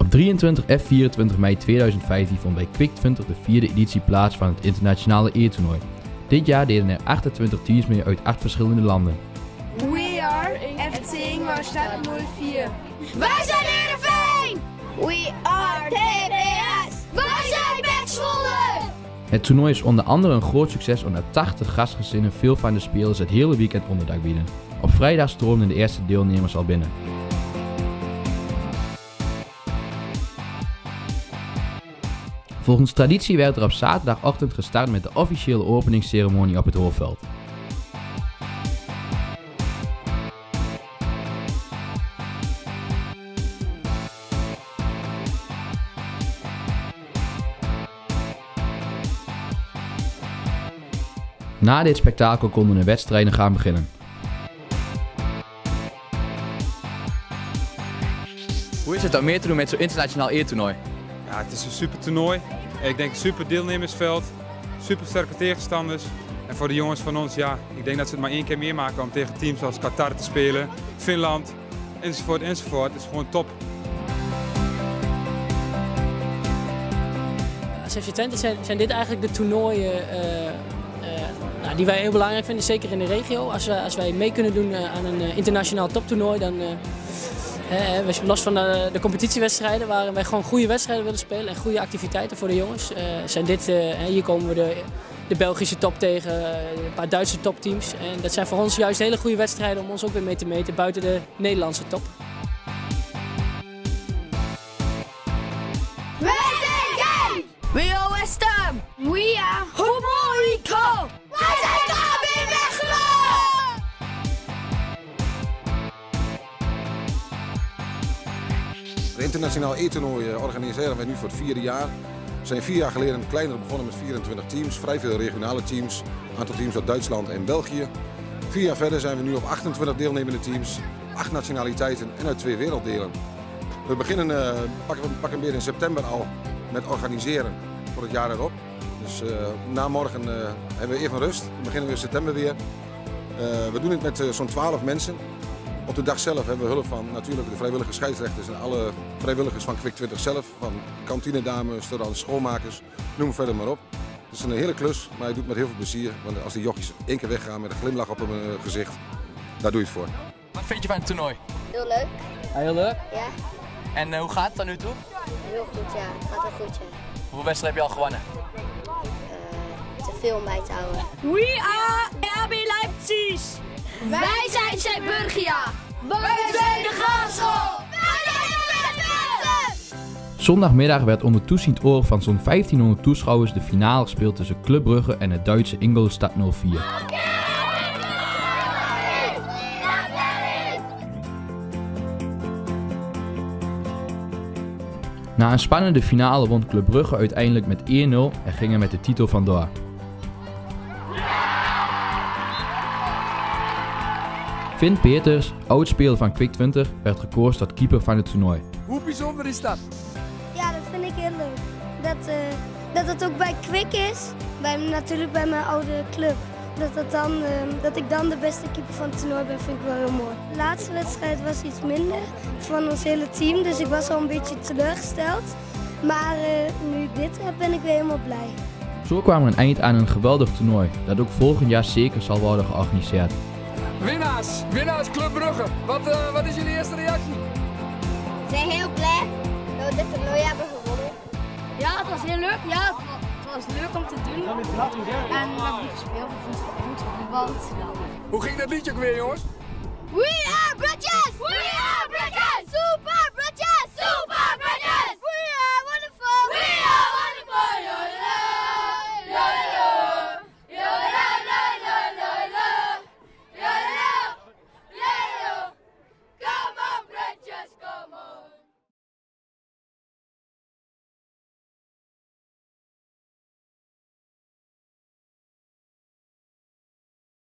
Op 23 en 24 mei 2015 vond bij Quick20 de 4e editie plaats van het internationale eertoernooi. Dit jaar deden er 28 teams mee uit 8 verschillende landen. We are FC Ingolstadt 04. Wij zijn Heerenveen! We are TBS! Wij zijn Pek Zwolle! Het toernooi is onder andere een groot succes omdat 80 gastgezinnen veel van de spelers het hele weekend onderdak bieden. Op vrijdag stroomden de eerste deelnemers al binnen. Volgens traditie werd er op zaterdagochtend gestart met de officiële openingsceremonie op het Hoofdveld. Na dit spektakel konden de wedstrijden gaan beginnen. Hoe is het om mee te doen met zo'n internationaal eertoernooi? Ja, het is een super toernooi. Ik denk een super deelnemersveld, super sterke tegenstanders. En voor de jongens van ons, ja, ik denk dat ze het maar 1 keer meemaken om tegen teams als Qatar te spelen, Finland, enzovoort, enzovoort. Het is gewoon top. Als FC Twente zijn dit eigenlijk de toernooien die wij heel belangrijk vinden, zeker in de regio. Als wij mee kunnen doen aan een internationaal toptoernooi, dan los van de competitiewedstrijden, waar wij gewoon goede wedstrijden willen spelen en goede activiteiten voor de jongens. Hier komen we de Belgische top tegen, een paar Duitse topteams. En dat zijn voor ons juist hele goede wedstrijden om ons ook weer mee te meten buiten de Nederlandse top. We are West Ham! We are Hoboliko! Wij zijn KB Mechelen! Het internationaal e-toernooi organiseren wij nu voor het 4e jaar. We zijn 4 jaar geleden kleiner begonnen met 24 teams, vrij veel regionale teams, een aantal teams uit Duitsland en België. 4 jaar verder zijn we nu op 28 deelnemende teams, 8 nationaliteiten en uit 2 werelddelen. We beginnen pakken weer in september al met organiseren voor het jaar erop. Dus na morgen hebben we even rust, dan beginnen we in september weer. We doen het met zo'n 12 mensen. Op de dag zelf hebben we hulp van natuurlijk de vrijwillige scheidsrechters en alle vrijwilligers van Quick20 zelf, van kantinedames, restaurants, schoonmakers, noem het verder maar op. Het is een hele klus, maar hij doet met heel veel plezier, want als die jochies 1 keer weggaan met een glimlach op hun gezicht, daar doe je het voor. Wat vind je van het toernooi? Heel leuk. Ja, heel leuk. Ja. En hoe gaat het tot nu toe? Heel goed, ja. Het gaat wel goed, ja. Hoeveel wedstrijden heb je al gewonnen? Te veel om bij te houden. We are RB Leipzig! Wij zijn Zeeburgia! Wij zijn de Graafschap! Wij zijn de Twente! Zondagmiddag werd onder toeziend oog van zo'n 1500 toeschouwers de finale gespeeld tussen Club Brugge en het Duitse Ingolstadt 04. Na een spannende finale won Club Brugge uiteindelijk met 1-0 en ging er met de titel vandoor. Finn Peters, oudspeler van Quick20, werd gekozen tot keeper van het toernooi. Hoe bijzonder is dat? Ja, dat vind ik heel leuk. Dat het ook bij Quick is, natuurlijk bij mijn oude club. Dat ik dan de beste keeper van het toernooi ben, vind ik wel heel mooi. De laatste wedstrijd was iets minder van ons hele team, dus ik was al een beetje teleurgesteld. Maar nu ik dit heb, ben ik weer helemaal blij. Zo kwam er een eind aan een geweldig toernooi, dat ook volgend jaar zeker zal worden georganiseerd. Winnaars Club Brugge. Wat is jullie eerste reactie? We zijn heel blij dat we dit toernooi hebben gewonnen. Ja, het was heel leuk. Ja, het was leuk om te doen. En we hebben goed gespeeld, goed gevoetbald. Hoe ging dat liedje ook weer, jongens? We are